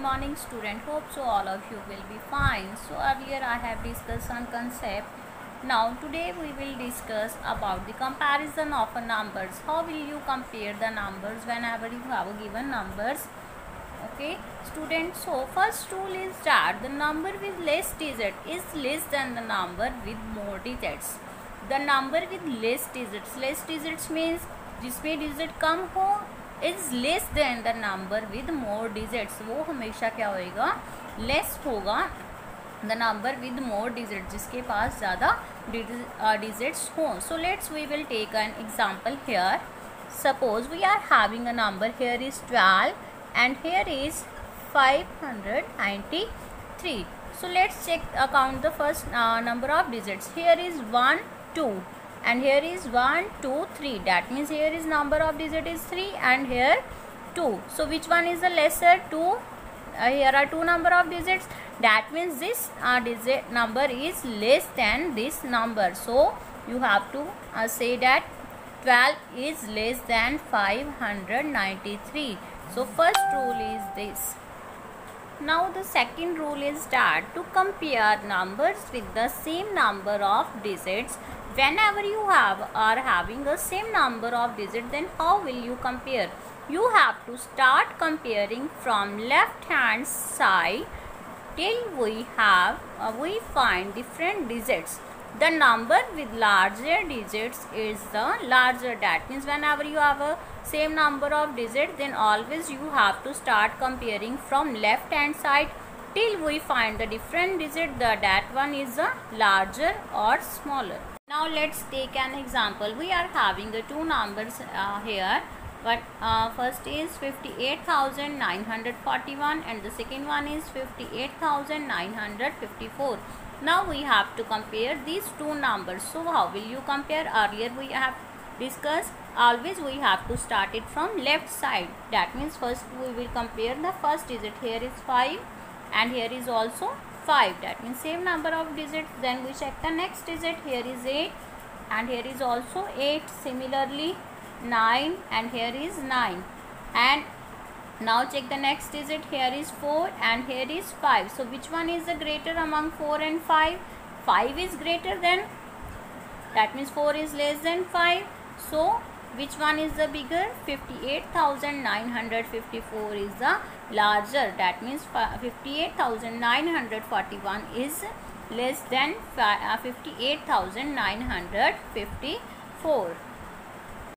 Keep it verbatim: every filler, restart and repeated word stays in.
morning student. Hope so all of you will be fine. So earlier I have discussed some concept. Now today we will discuss about the comparison of a numbers. How will you compare the numbers whenever you have a given numbers? Okay student, so first rule is that the number with less digit is less than the number with more digits. The number with less digits, less digits means जिसमें digit कम हो is less than the number with more digits. वो हमेशा क्या होएगा, less होगा the number with more digit, जिसके पास ज़्यादा डिजिट्स हों. So let's we will take an example here. Suppose we are having a number, here is twelve and here is five hundred ninety three. So let's check account the first number of digits. Here is one two and here is one two three. That means here is number of digit is three and here two. So which one is the lesser? two. Uh, here are two number of digits. That means this uh, digit number is less than this number. So you have to uh, say that twelve is less than five hundred ninety-three. So first rule is this. Now the second rule is that to compare numbers with the same number of digits, whenever you have are having the same number of digits, then how will you compare? You have to start comparing from left hand side till we have uh, we find different digits. The number with larger digits is the larger. That means whenever you have a same number of digits, then always you have to start comparing from left hand side till we find the different digit, the that one is the larger or smaller. Now let's take an example. We are having the two numbers uh, here, but uh, first is fifty-eight thousand nine hundred forty-one and the second one is fifty-eight thousand nine hundred fifty-four. Now we have to compare these two numbers. So how will you compare? Earlier we have discussed, always we have to start it from left side. That means first we will compare the first digit. Here is five and here is also five. That means same number of digits. Then we check the next digit. Here is eight and here is also eight. Similarly nine and here is nine. And now check the next digit. Here is four and here is five. So which one is the greater among four and five? five is greater than, that means four is less than five. So which one is the bigger? fifty-eight thousand nine hundred fifty-four is the larger. That means fifty-eight thousand nine hundred forty-one is less than fifty-eight thousand nine hundred fifty-four.